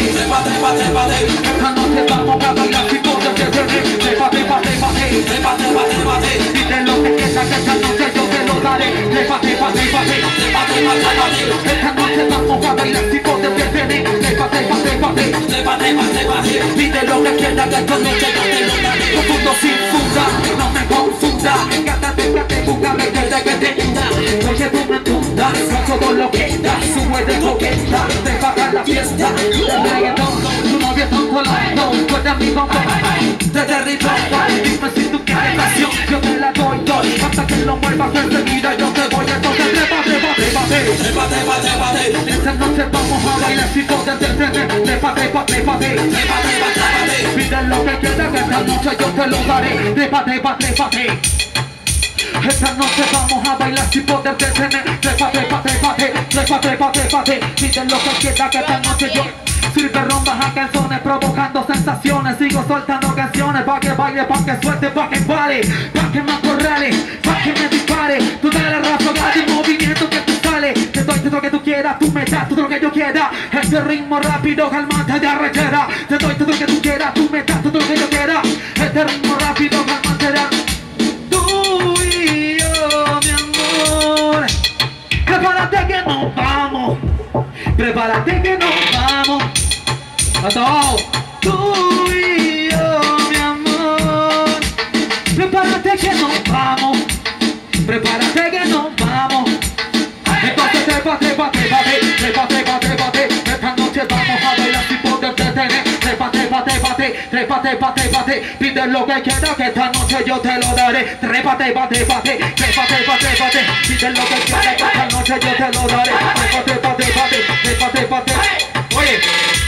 trepa, trepa, trépate. Esta noche vamos a bailar sin poder detener. Trepa, trepa, trépate. Trepa, trepa, trépate. Dile lo que quieras que esta noche yo te lo daré. Trepa, trepa, trépate. Trepa, trepa, trépate. Esta noche vamos a bailar sin poder detener. Trepa, trepa, trépate. Trepa, trepa, trépate. Dile lo que quieras que esta noche yo te lo daré. Confundo sin funda, no me confunda. Cátate, búscame que te inunda. Oye, tú me tundas, con todo lo que das. Sube de coqueta, te baja la fiesta. De reggaetón, tu novio es un colado. Tú eres mi bombón, te derrito. Dime si tú quieres pasión, yo te la doy. Hasta que lo muevas enseguida, yo te voy. Entonces trepa, trepa, trépate. Trepa, trepa, trépate. Esta noche vamos a bailar sin poder detener. Trepa, trepa, trépate. Trepa, trepa, trépate. Pide lo que quieras que esta noche yo te lo daré. Trepa, trepa, trépate. Esta noche vamos a bailar sin poder detener. Trepa, trepa, trépate. Trepa, trepa, trépate. Pide lo que quieras que esta noche yo sirve rombas a canciones, provocando sensaciones. Sigo soltando canciones pa' que baile, pa' que suelte, pa' que pare, pa' que me acorrale, pa' que me dispare. Tú dale la ráfaga de movimiento que tú sales. Te doy todo lo que tú quieras, tú me das todo lo que yo quiera. Este ritmo rápido, calmante de arrechera. Te doy todo lo que tú quieras, tú me das todo lo que yo quiera. Este ritmo rápido, calmante de arrechera. Tú y yo, mi amor, prepárate que nos vamos. Prepárate que nos vamos. A todos. Tú y yo, mi amor. Prepárate que nos vamos. Prepárate que nos vamos. Entonces trepa, trepa, trépate. Trepa, trepa, trépate. Esta noche vamos a bailar sin poder detener. Trepa, trepa, trépate. Trepa, trepa, trépate. Pide lo que quieras que esta noche yo te lo daré. Trepa, trepa, trépate. Trepa, trepa, trépate. Pide lo que quieras que esta noche yo te lo daré. Trepa, trepa, trépate. Trepa, trepa, trépate. Oye.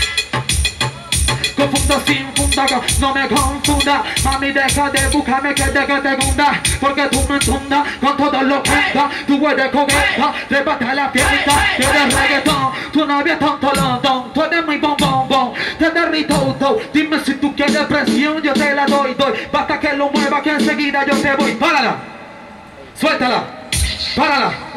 Confundo sin funda, no me confunda. Mami, deja de buscarme que te hunda. Porque tú me entundas con todo lo que da. Tú eres coqueta, trépate a la fiesta. Tú eres reggaetón, tu novia es tonto londón. Tú eres mi bombón, te derrito. Dime si tú quieres presión, yo te la doy. Basta que lo muevas que enseguida yo te voy. Párala, suéltala, párala.